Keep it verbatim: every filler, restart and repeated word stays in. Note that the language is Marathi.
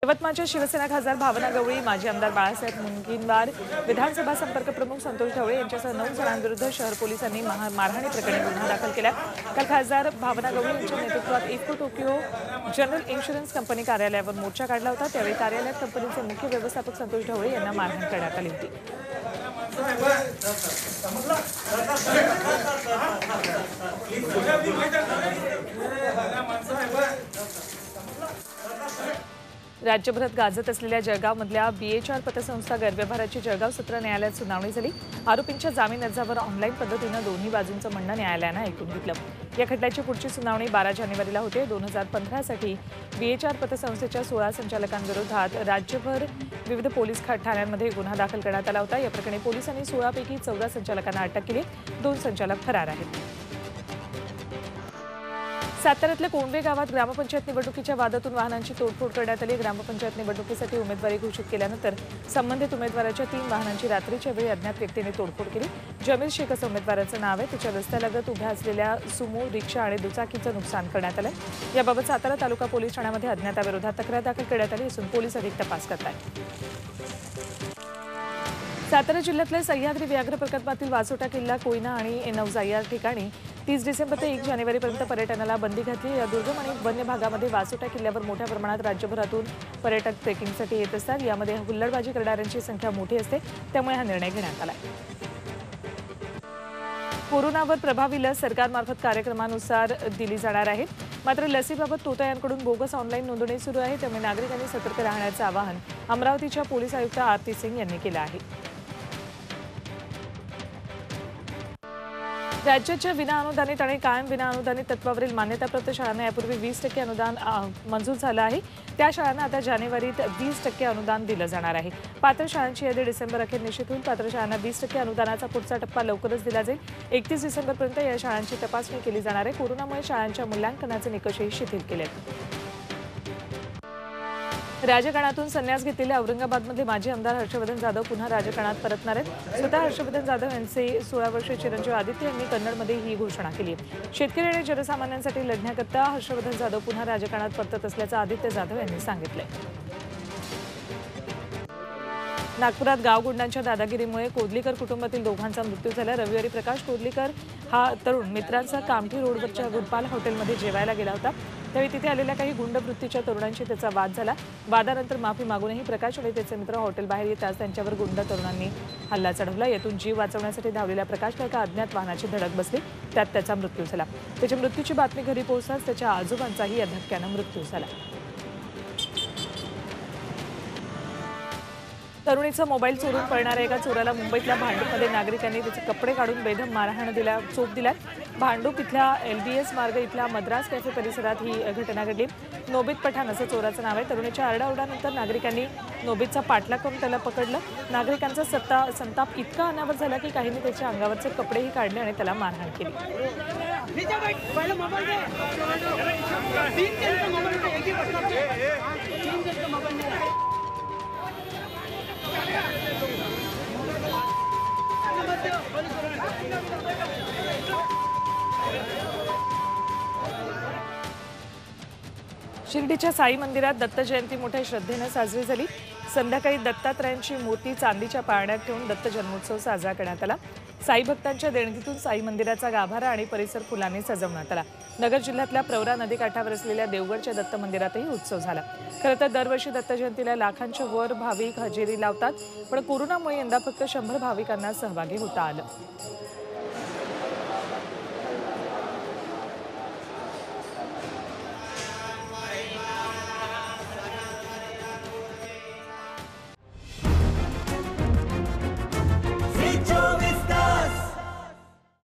यवतमाळच्या शिवसेना खासदार भावना गवळी, माजी आमदार बाळासाहेब मुनगंटीवार, विधानसभा संपर्क प्रमुख संतोष ढवळे यांच्यासह नऊ जणांविरुद्ध शहर पोलिसांनी मारहाणी प्रकरणी गुन्हा दाखल केला। काल खासदार भावना गवळी यांच्या नेतृत्वात IFFCO Tokyo general insurance company कार्यालयावर मोर्चा काढला होता। त्यावेळी कार्यालयात कंपनीचे मुख्य व्यवस्थापक संतोष ढवळे यांना मारहाण करण्यात आली होती। राज्यभरात गाजत असलेल्या जळगावमधल्या बीएचआर पतसंस्था गैरव्यवहाराची जळगाव सत्र न्यायालयात सुनावणी झाली। आरोपींच्या जामीन अर्जावर ऑनलाईन पद्धतीने दोन्ही बाजूंचं म्हणणं न्यायालयानं ऐकून घेतलं। या खटल्याची पुढची सुनावणी बारा जानेवारीला होते। दोन हजार पंधरा साठी बीएचआर पतसंस्थेच्या सोळा संचालकांविरोधात राज्यभर विविध पोलीस ठाण्यांमध्ये गुन्हा दाखल करण्यात आला होता। या प्रकरणी पोलिसांनी सोळा पैकी चौदा संचालकांना अटक केली। दोन संचालक फरार आहेत। साताऱ्यातल्या कोंडवे गावात ग्रामपंचायत निवडणुकीच्या वादातून वाहनांची तोडफोड करण्यात आली। ग्रामपंचायत निवडणुकीसाठी उमेदवारी घोषित केल्यानंतर संबंधित उमेदवाराच्या तीन वाहनांची रात्रीच्या वेळी अज्ञात व्यक्तीने तोडफोड केली। जमीर शेख असं उमेदवाराचं नाव आहे। त्याच्या रस्त्यालगत उभ्या असलेल्या सुमो, रिक्षा आणि दुचाकीचं नुकसान करण्यात आलं। याबाबत सातारा तालुका पोलीस ठाण्यामध्ये अज्ञाताविरोधात तक्रार दाखल करण्यात आली असून पोलीस अधिक तपास करत आहेत। सातारा जिल्ह्यातल्या सह्याद्री व्याघ्र प्रकल्पातील वासोटा किल्ला, कोयना आणि नवजा या ठिकाणी तीस डिसेंबर ते एक जानेवारीपर्यंत पर्यटनाला बंदी घातली। या दुर्गम आणि वन्य भागामध्ये वासोटा किल्ल्यावर मोठ्या प्रमाणात राज्यभरातून पर्यटक ट्रेकिंगसाठी येत असतात। यामध्ये हुल्लडबाजी करणाऱ्यांची संख्या मोठी असते, त्यामुळे हा निर्णय घेण्यात आला। कोरोनावर प्रभावी लस सरकारमार्फत कार्यक्रमानुसार दिली जाणार आहे। मात्र लसीबाबत तोतयांकडून बोगस ऑनलाईन नोंदणी सुरू आहे, त्यामुळे नागरिकांनी सतर्क राहण्याचं आवाहन अमरावतीच्या पोलीस आयुक्त आरती सिंग यांनी केलं आहे। राज्याच्या विनाअनुदानित आणि कायम विनाअनुदानित तत्वावरील मान्यताप्राप्त शाळांना यापूर्वी वीस टक्के अनुदान मंजूर झालं आहे। त्या शाळांना आता जानेवारीत वीस टक्के अनुदान दिलं जाणार आहे। पात्र शाळांची यादी डिसेंबर अखेर निश्चित होईल। पात्र शाळांना वीस टक्के अनुदानाचा पुढचा टप्पा लवकरच दिला जाईल। एकतीस डिसेंबरपर्यंत या शाळांची तपासणी केली जाणार आहे। कोरोनामुळे शाळांच्या मूल्यांकनाचे निकषही शिथिल केले आहेत। राजकारणातून संन्यास घेतलेल्या औरंगाबादमधले माजी आमदार हर्षवर्धन जाधव पुन्हा राजकारणात परतणार आहेत। स्वतः हर्षवर्धन जाधव यांचे सोळा वर्षीय चिरंजीव आदित्य यांनी कन्नडमध्ये ही घोषणा केली आहे। शेतकरी आणि जनसामान्यांसाठी लढण्याकरता हर्षवर्धन जाधव पुन्हा राजकारणात परतत असल्याचं आदित्य जाधव यांनी सांगितलंय। नागपुरात गावगुंडांच्या दादागिरीमुळे कोदलीकर कुटुंबातील दोघांचा मृत्यू झाला। रविवारी प्रकाश कोदलीकर हा तरुण मित्रांसह कामठी रोडवरच्या गुरपाल हॉटेलमध्ये जेवायला गेला होता। त्यावेळी तिथे आलेल्या काही गुंडवृत्तीच्या तरुणांशी त्याचा वाद झाला। वादानंतर माफी मागूनही प्रकाश आणि त्याचे मित्र हॉटेलबाहेर येताच त्यांच्यावर गुंड तरुणांनी हल्ला चढवला। यातून जीव वाचवण्यासाठी धावलेल्या प्रकाशला एका अज्ञात वाहनाची धडक बसली, त्यात त्याचा मृत्यू झाला। त्याच्या मृत्यूची बातमी घरी पोहोचताच त्याच्या आजोबांचाही या धक्क्यानं मृत्यू झाला। तरुणीचा मोबाईल चोरून पळणाऱ्या एका चोराला मुंबईतल्या भांडूपमध्ये नागरिकांनी त्याचे कपडे काढून बेदम मारहाण दिला चोप दिला। भांडूप इथल्या एलबीएस मार्ग इथल्या मद्रास कॅफे परिसरात ही घटना घडली। नोबित पठाण असं चोराचं नाव आहे। तरुणीच्या आरडाओरडानंतर नागरिकांनी नोबितचा पाठलाग करून त्याला पकडलं। नागरिकांचा सत्ता संताप इतका अनावर झाला की काहींनी त्याच्या अंगावरचे कपडेही काढले आणि त्याला मारहाण केली। शिर्डीच्या साई मंदिरात दत्त जयंती मोठ्या श्रद्धेने साजरी झाली। संध्याकाळी दत्तात्रयांची मूर्ती चांदीच्या पाळण्यात ठेवून दत्त जन्मोत्सव साजरा करण्यात आला। साई भक्तांच्या देणगीतून साई मंदिराचा गाभारा आणि परिसर फुलांनी सजवण्यात आला। नगर जिल्ह्यातल्या प्रवरा नदीकाठावर असलेल्या देवगडच्या दत्त मंदिरातही उत्सव झाला। खरं तर दरवर्षी दत्त जयंतीला लाखांच्या वर भाविक हजेरी लावतात, पण कोरोनामुळे यंदा फक्त शंभर भाविकांना सहभागी होता आलं।